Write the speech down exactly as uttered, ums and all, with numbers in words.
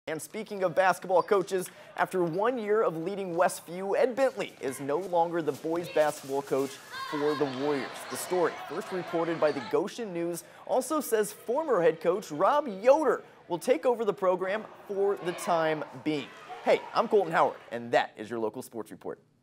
And speaking of basketball coaches, after one year of leading Westview, Ed Bentley is no longer the boys basketball coach for the Warriors. The story, first reported by the Goshen News, also says former head coach Rob Yoder will take over the program for the time being. Hey, I'm Colton Howard, and that is your local sports report.